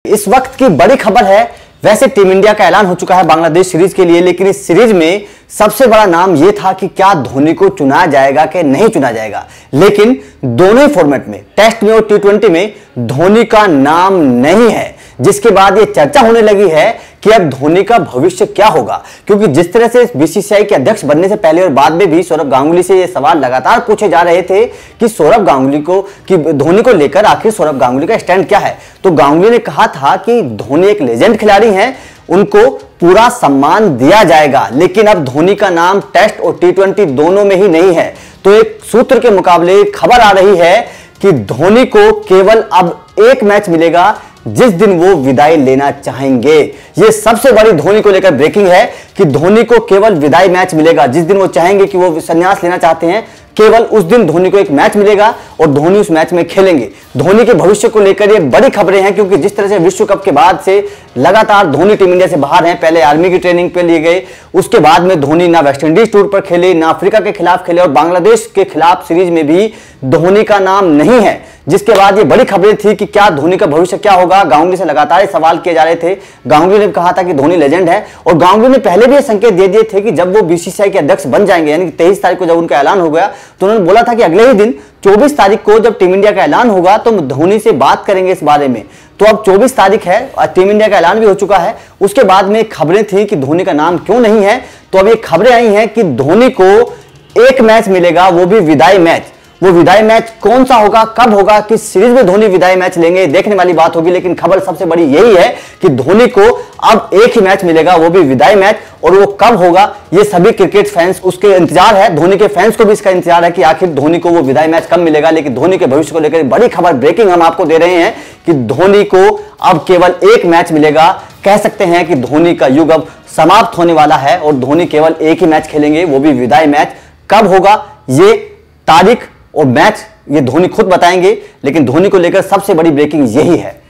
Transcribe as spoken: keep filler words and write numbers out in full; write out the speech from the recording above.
इस वक्त की बड़ी खबर है, वैसे टीम इंडिया का ऐलान हो चुका है बांग्लादेश सीरीज के लिए, लेकिन इस सीरीज में सबसे बड़ा नाम यह था कि क्या धोनी को चुना जाएगा कि नहीं चुना जाएगा। लेकिन दोनों ही फॉर्मेट में, टेस्ट में और टी ट्वेंटी में, धोनी का नाम नहीं है, जिसके बाद यह चर्चा होने लगी है कि अब धोनी का भविष्य क्या होगा। क्योंकि जिस तरह से बीसीसीआई के अध्यक्ष बनने से पहले और बाद में भी सौरभ गांगुली से ये सवाल लगातार पूछे जा रहे थे कि सौरभ गांगुली को कि धोनी को लेकर आखिर सौरभ गांगुली का स्टैंड क्या है। तो गांगुली ने कहा था कि धोनी एक लेजेंड खिलाड़ी हैं, उनको पूरा सम्मान दिया जाएगा, लेकिन अब धोनी का नाम टेस्ट और टी ट्वेंटी दोनों में ही नहीं है। तो एक सूत्र के मुकाबले खबर आ रही है कि धोनी को केवल अब एक मैच मिलेगा जिस दिन वो विदाई लेना चाहेंगे। ये सबसे बड़ी धोनी को लेकर ब्रेकिंग है कि धोनी को केवल विदाई मैच मिलेगा जिस दिन वो चाहेंगे कि वो संन्यास लेना चाहते हैं, केवल उस दिन धोनी को एक मैच मिलेगा और धोनी उस मैच में खेलेंगे। धोनी के भविष्य को लेकर ये बड़ी खबरें हैं, क्योंकि जिस तरह से विश्व कप के बाद से लगातार धोनी टीम इंडिया से बाहर हैं। पहले आर्मी की ट्रेनिंग पे लिए गए, उसके बाद में धोनी ना वेस्ट इंडीज टूर पर खेले, ना अफ्रीका के खिलाफ खेले और बांग्लादेश के खिलाफ सीरीज में भी धोनी का नाम नहीं है। जिसके बाद ये बड़ी खबरें थी कि क्या धोनी का भविष्य क्या होगा। गांगुली से लगातार सवाल किए जा रहे थे। गांगुली ने कहा था कि धोनी लेजेंड है, और गांगुली ने पहले भी ये संकेत दे दिए थे कि जब वो बीसीसीआई के अध्यक्ष बन जाएंगे, यानी कि तेईस तारीख को जब उनका ऐलान हो गया, तो उन्होंने बोला था कि अगले ही दिन चौबीस तारीख को जब टीम इंडिया का ऐलान होगा तो धोनी से बात करेंगे इस बारे में। तो अब चौबीस तारीख है, टीम इंडिया का ऐलान भी हो चुका है। उसके बाद में खबरें थी कि धोनी का नाम क्यों नहीं है, तो अब ये खबरें आई हैं कि धोनी को एक मैच मिलेगा, वो भी विदाई मैच। वो विदाई मैच कौन सा होगा, कब होगा, किस सीरीज में धोनी विदाई मैच लेंगे, देखने वाली बात होगी। लेकिन खबर सबसे बड़ी यही है कि धोनी को अब एक ही मैच मिलेगा, वो भी विदाई मैच, और वो कब होगा ये सभी क्रिकेट फैंस उसके इंतजार है। धोनी के फैंस को भी इसका इंतजार है कि आखिर धोनी को वो विदाई मैच कब मिलेगा। लेकिन धोनी के भविष्य को लेकर बड़ी खबर, ब्रेकिंग हम आपको दे रहे हैं कि धोनी को अब केवल एक मैच मिलेगा। कह सकते हैं कि धोनी का युग अब समाप्त होने वाला है और धोनी केवल एक ही मैच खेलेंगे, वो भी विदाई मैच। कब होगा ये तारीख और मैच ये धोनी खुद बताएंगे, लेकिन धोनी को लेकर सबसे बड़ी ब्रेकिंग यही है।